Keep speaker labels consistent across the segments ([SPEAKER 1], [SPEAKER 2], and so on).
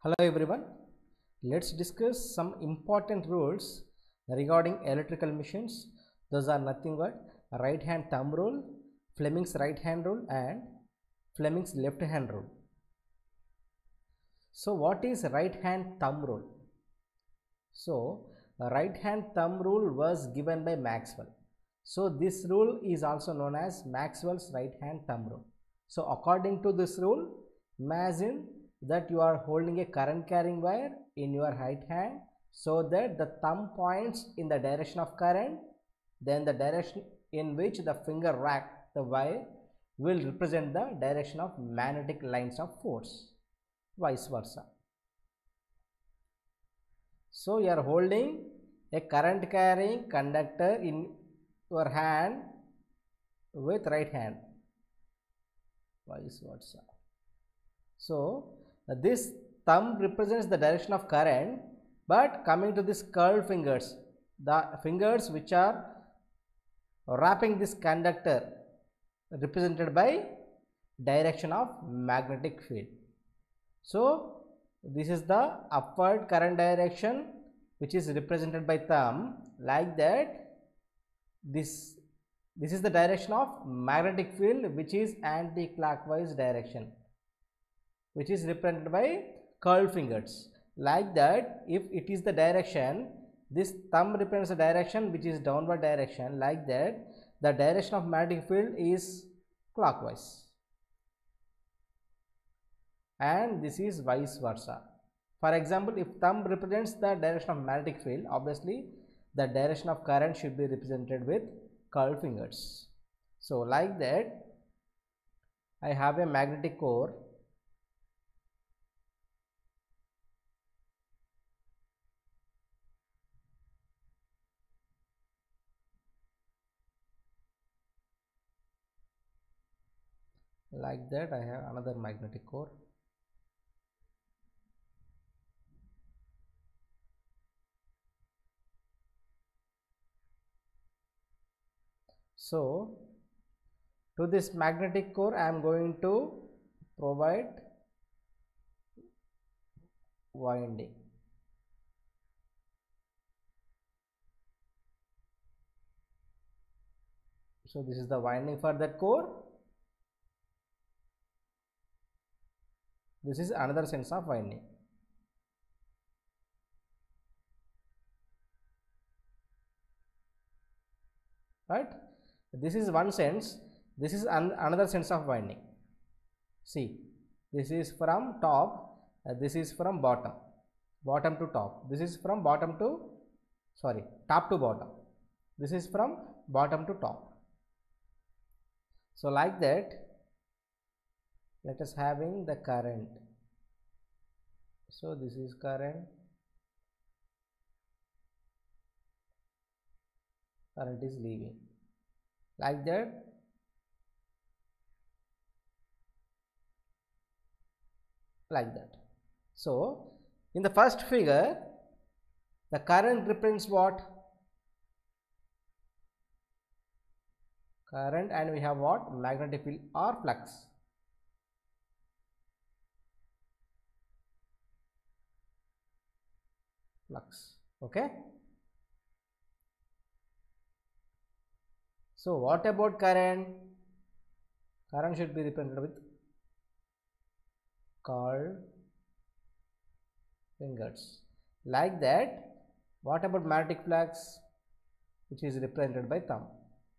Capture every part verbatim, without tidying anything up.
[SPEAKER 1] Hello everyone, let's discuss some important rules regarding electrical machines. Those are nothing but right hand thumb rule, Fleming's right hand rule and Fleming's left hand rule. So what is right hand thumb rule? So right hand thumb rule was given by Maxwell. So this rule is also known as Maxwell's right hand thumb rule. So according to this rule, imagine that you are holding a current carrying wire in your right hand so that the thumb points in the direction of current, then the direction in which the finger rack the wire will represent the direction of magnetic lines of force, vice versa. So you are holding a current carrying conductor in your hand with right hand, vice versa. So this thumb represents the direction of current, but coming to this curled fingers, the fingers which are wrapping this conductor represented by direction of magnetic field. So this is the upward current direction which is represented by thumb, like that. This this is the direction of magnetic field which is anti-clockwise direction, which is represented by curled fingers, like that. If it is the direction, this thumb represents the direction which is downward direction, like that. The direction of magnetic field is clockwise, and this is vice versa. For example, if thumb represents the direction of magnetic field, obviously the direction of current should be represented with curled fingers. So like that, I have a magnetic core. Like that, I have another magnetic core. So to this magnetic core, I am going to provide winding. So this is the winding for that core. This is another sense of winding. Right? This is one sense. This is an another sense of winding. See, this is from top, uh, this is from bottom, bottom to top. This is from bottom to, sorry, top to bottom. This is from bottom to top. So like that, let us having the current. So this is current, current is leaving, like that. Like that. So in the first figure, the current represents what? Current, and we have what? Magnetic field or flux. Flux. Okay. So what about current? Current should be represented with curled fingers, like that. What about magnetic flux, which is represented by thumb?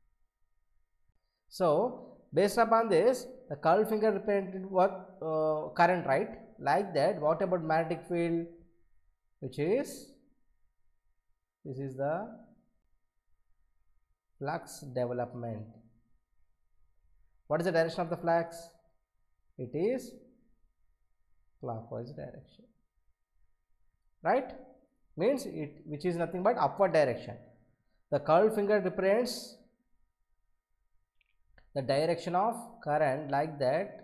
[SPEAKER 1] So based upon this, the curled finger represented what? Uh, current, right? Like that. What about magnetic field, which is, this is the flux development. What is the direction of the flux? It is clockwise direction, right? Means it, which is nothing but upward direction. The curled finger represents the direction of current, like that.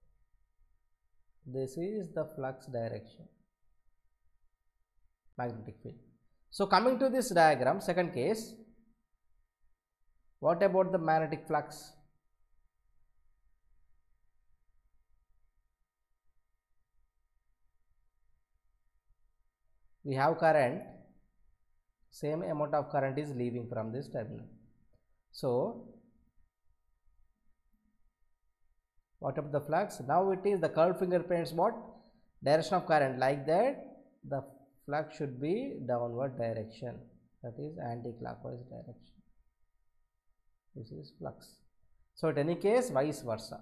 [SPEAKER 1] This is the flux direction, magnetic field. So coming to this diagram, second case, what about the magnetic flux? we have current, same amount of current is leaving from this terminal. So what about the flux? Now it is the curved finger represents what? Direction of current. Like that the flux should be downward direction, that is anti-clockwise direction. This is flux. So at any case, vice versa.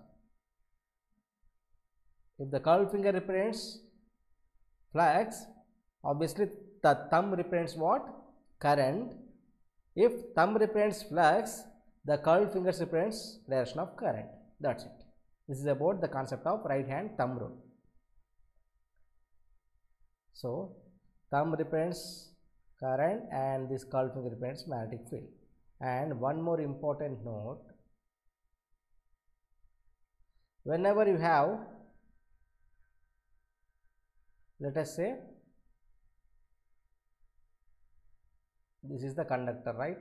[SPEAKER 1] If the curved finger represents flux, obviously the thumb represents what? Current. If thumb represents flux, the curved fingers represents direction of current. That's it. This is about the concept of right hand thumb rule. So thumb represents current and this curved finger represents magnetic field. And one more important note, whenever you have, let us say this is the conductor, right?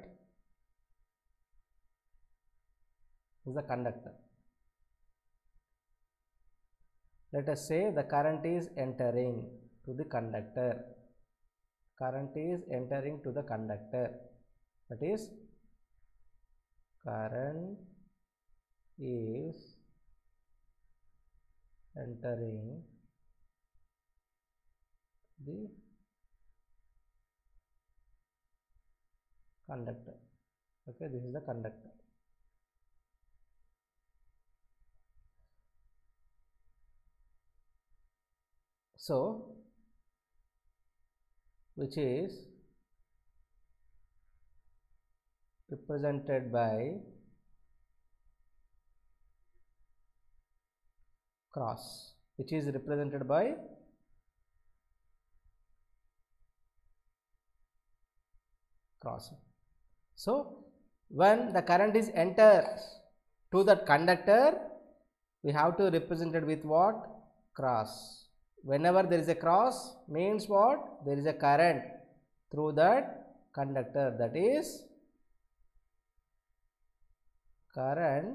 [SPEAKER 1] This is the conductor. Let us say the current is entering to the conductor. Current is entering to the conductor. That is, current is entering the conductor. Okay, this is the conductor. So which is represented by cross, which is represented by cross. So when the current is enters to that conductor, we have to represent it with what? Cross. Whenever there is a cross, means what? There is a current through that conductor, that is current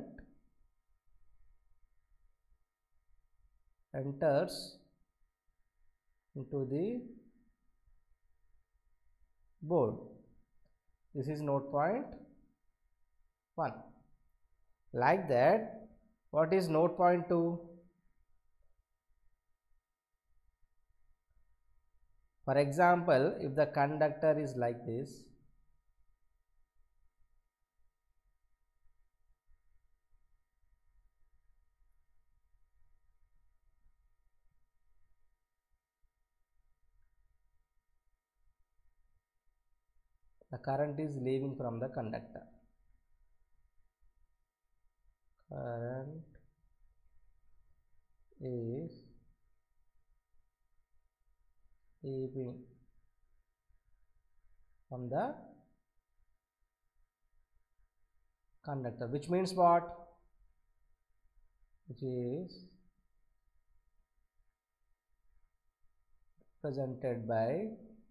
[SPEAKER 1] enters into the board. This is node point one. Like that, what is node point two? For example, if the conductor is like this, the current is leaving from the conductor. Current is leaving from the conductor, which means what? Which is represented by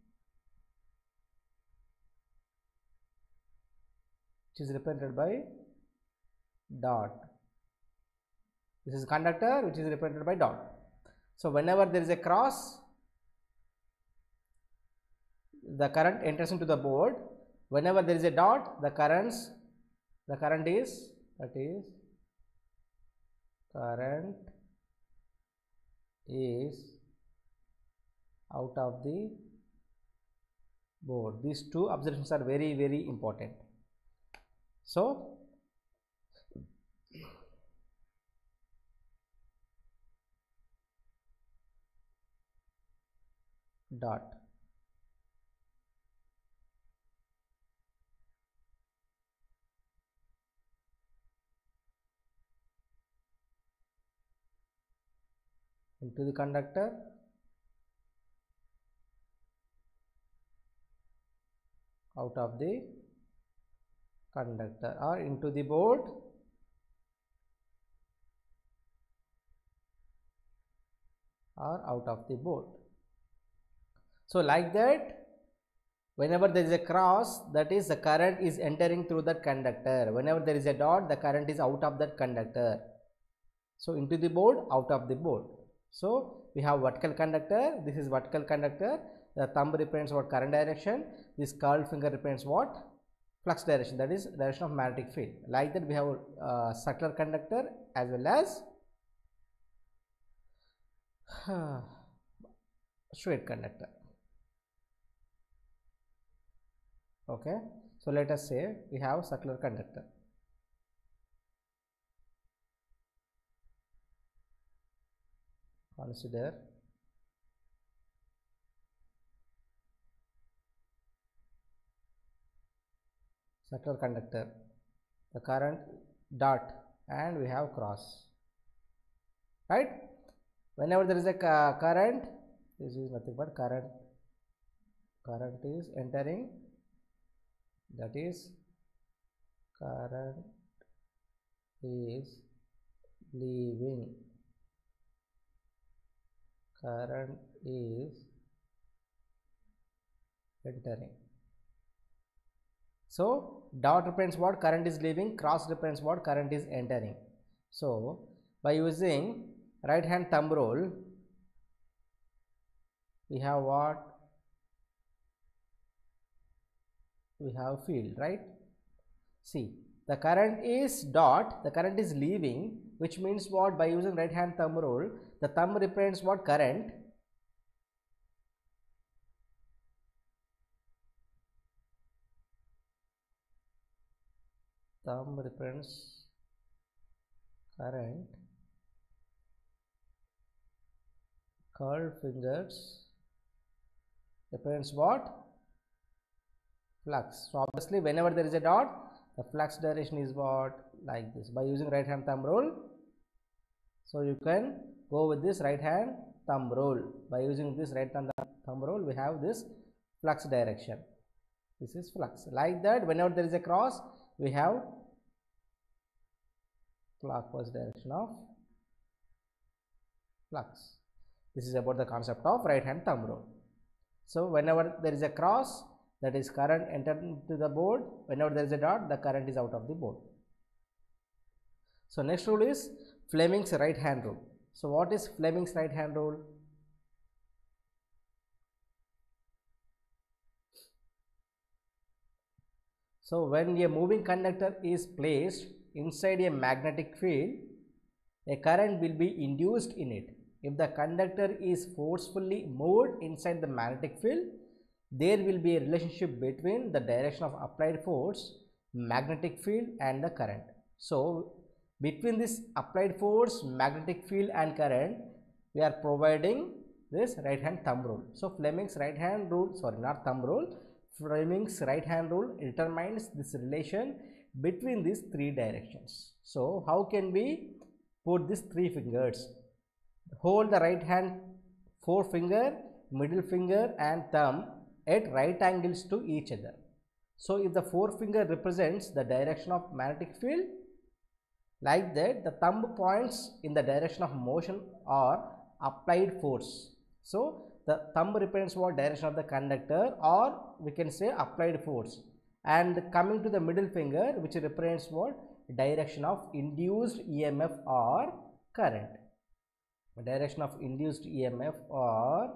[SPEAKER 1] which is represented by dot. This is conductor which is represented by dot. So whenever there is a cross, the current enters into the board. Whenever there is a dot, the currents the current is that is current is out of the board. These two observations are very very important. So dot into the conductor, out of the conductor, or into the board, or out of the board. So like that, whenever there is a cross, that is the current is entering through that conductor. Whenever there is a dot, the current is out of that conductor. So into the board, out of the board. So we have vertical conductor, this is vertical conductor, the thumb represents what? Current direction. This curled finger represents what? Flux direction, that is direction of magnetic field. Like that we have a uh, circular conductor as well as uh, straight conductor. Okay, so let us say we have circular conductor. Consider circular conductor, the current dot, and we have cross, right? Whenever there is a current, this is nothing but current, current is entering, that is current is leaving, current is entering. So dot represents what? Current is leaving. Cross represents what? Current is entering. So by using right hand thumb rule, we have what? We have field, right? See, the current is dot, the current is leaving, which means what? By using right hand thumb rule, the thumb represents what? Current. Thumb represents current, curled fingers represents what? Flux. So obviously whenever there is a dot, the flux direction is what? Like this, by using right hand thumb rule. So you can go with this right hand thumb rule. By using this right hand thumb rule, we have this flux direction. This is flux. Like that, whenever there is a cross, we have clockwise direction of flux. This is about the concept of right hand thumb rule. So whenever there is a cross, that is current entered into the board. Whenever there is a dot, the current is out of the board. So next rule is Fleming's right hand rule. So what is Fleming's right hand rule? So when a moving conductor is placed inside a magnetic field, a current will be induced in it. If the conductor is forcefully moved inside the magnetic field, there will be a relationship between the direction of applied force, magnetic field, and the current. So between this applied force, magnetic field, and current, we are providing this right hand thumb rule. So Fleming's right hand rule, sorry, not thumb rule, Fleming's right hand rule determines this relation between these three directions. So how can we put these three fingers? Hold the right hand forefinger, middle finger, and thumb at right angles to each other. So if the forefinger represents the direction of magnetic field, like that, the thumb points in the direction of motion or applied force. So the thumb represents what? Direction of the conductor, or we can say applied force. And coming to the middle finger, which represents what? Direction of induced E M F or current. Direction of induced E M F or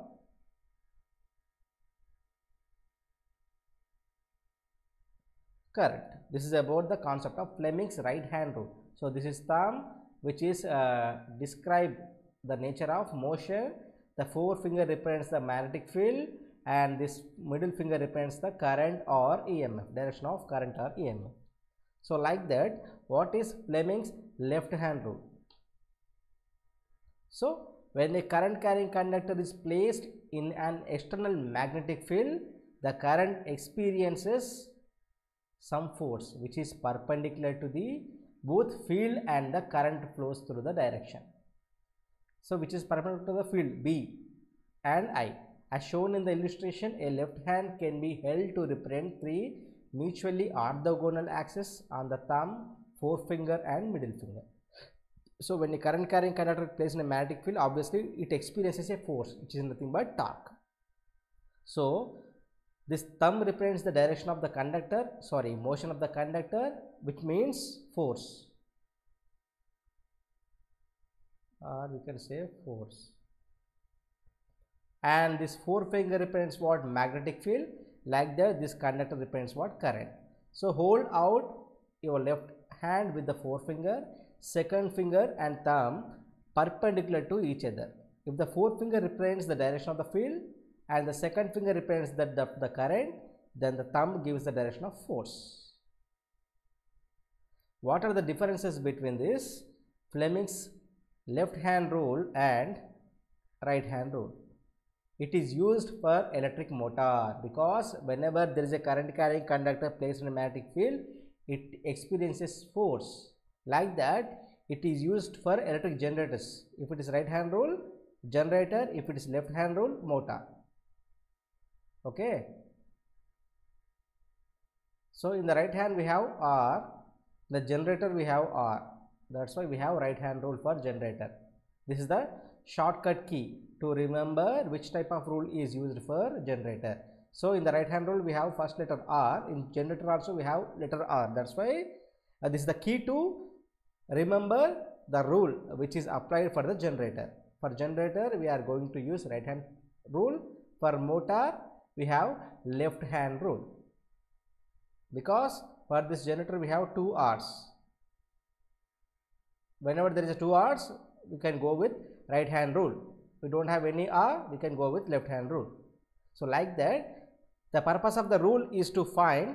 [SPEAKER 1] current. This is about the concept of Fleming's right hand rule. So this is thumb, which is uh, describe the nature of motion. The forefinger represents the magnetic field, and this middle finger represents the current or E M F, direction of current or E M F. So like that, what is Fleming's left hand rule? So when a current carrying conductor is placed in an external magnetic field, the current experiences some force which is perpendicular to the both field and the current flows through the direction. So which is perpendicular to the field B and I. As shown in the illustration, a left hand can be held to represent three mutually orthogonal axes on the thumb, forefinger, and middle finger. So when a current carrying conductor is placed in a magnetic field, obviously it experiences a force which is nothing but torque. So this thumb represents the direction of the conductor, sorry, motion of the conductor, which means force, or we can say force. and this forefinger represents what? Magnetic field. Like that, this conductor represents what? Current. So hold out your left hand with the forefinger, second finger and thumb perpendicular to each other. If the forefinger represents the direction of the field and the second finger represents the, the, the current, then the thumb gives the direction of force. What are the differences between this Fleming's left hand rule and right hand rule? It is used for electric motor because whenever there is a current carrying conductor placed in a magnetic field, it experiences force. Like that, it is used for electric generators. If it is right hand rule, generator. If it is left hand rule, motor. Okay. So in the right hand we have R, the generator we have R. That's why we have right hand rule for generator. This is the shortcut key to remember which type of rule is used for generator. So in the right hand rule we have first letter R, in generator also we have letter R. That's why uh, this is the key to remember the rule which is applied for the generator. For generator we are going to use right hand rule. For motor we have left hand rule, because for this generator we have two R's. Whenever there is a two R's, we can go with right hand rule. If we don't have any R, we can go with left hand rule. So like that, the purpose of the rule is to find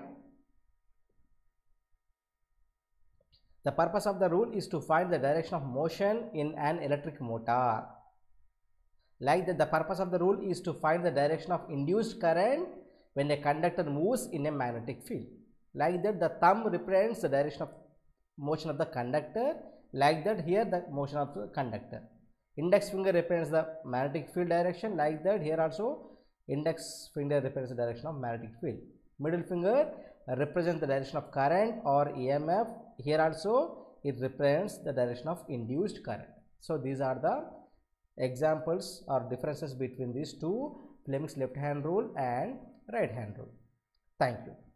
[SPEAKER 1] the purpose of the rule is to find the direction of motion in an electric motor. Like that, the purpose of the rule is to find the direction of induced current when a conductor moves in a magnetic field. Like that, the thumb represents the direction of motion of the conductor. Like that, here the motion of the conductor. Index finger represents the magnetic field direction. Like that, here also index finger represents the direction of magnetic field. Middle finger represents the direction of current or E M F. Here also it represents the direction of induced current. So these are the examples or differences between these two, Fleming's left hand rule and right hand rule. Thank you.